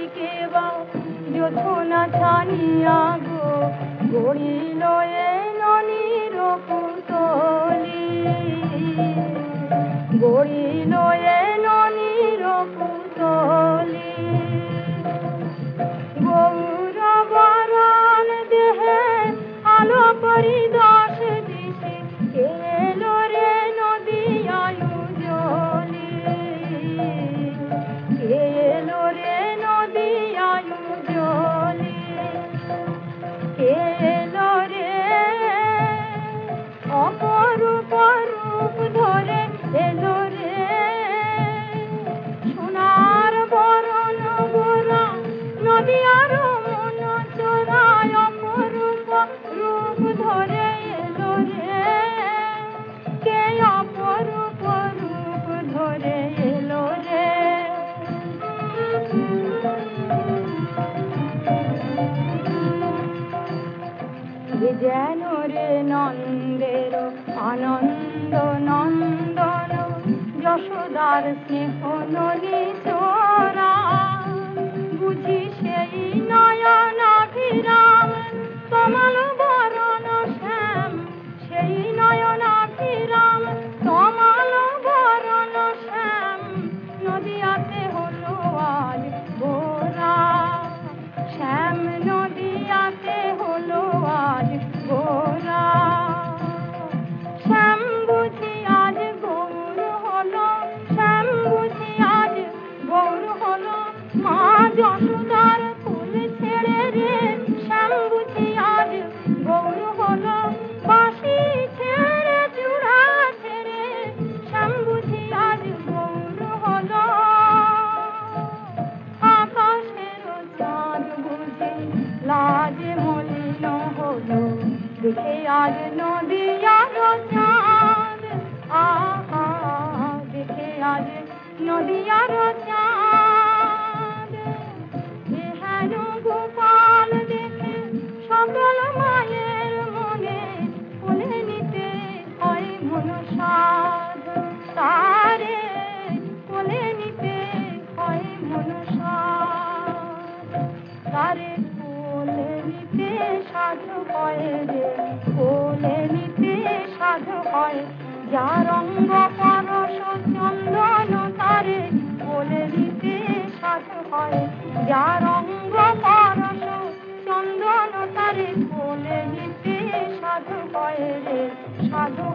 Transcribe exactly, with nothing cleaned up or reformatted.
কেবা যোছনা ছানিয়া গো গড়িল এ ননির পুতলি গড়িল এ ননির পুতলি গৌরবরণ দেহে আলো করি দশ দিশে এলো রে নদিয়ায়ু জলি এলো রে নদিয়ায়ু জলি এলো রে অপরূপ রূপ ধরে এলো রে সোনার বরণ গোরা নদিয়ার মন চোরায় অপরূপ রূপ ধরে এলো রে কে অপরূপ রূপ ধরে এলো রে যেন রে নন্দের আনন্দ নন্দন যশোদার স্নেহ নলি চোরা বুঝি সেই নয়নাভিরাম তমাল বরণ শ্যাম সেই নয়নাভিরাম তমাল বরণ শ্যাম নদিয়াতে হলো আজ গোরা শ্যাম নদিয়াতে হলো আজ গোরা শ্যাম বুঝি আজ গৌর হলো শ্যাম বুঝি আজ গৌর হলো মা যশোদার ফুল ছেড়ে রে শ্যাম বুঝি আজ গৌর হলো বাঁশি ছেড়ে চূড়া ছেড়ে শ্যাম বুঝি আজ গৌর হলো আকাশের চাঁদ বুঝি লাজে মলিন হলো দেখে আজ নদিয়ার চাঁদ আহা দেখে আজ নদিয়ার চাঁদ এহেন গোপাল দেখে সকল মায়ের মনে কোলে নিতে হয় মনসাদ তারে কোলে নিতে হয় মনসাদ তারে কোলে নিতে সাধু হয় রে কোলে নিতে সাধু হয় যার অঙ্গ পরশ চন্দন তারে কোলে নিতে সাধু হয় যার অঙ্গ পরশ চন্দন তারে কোলে নিতে সাধু হয় রে সাধু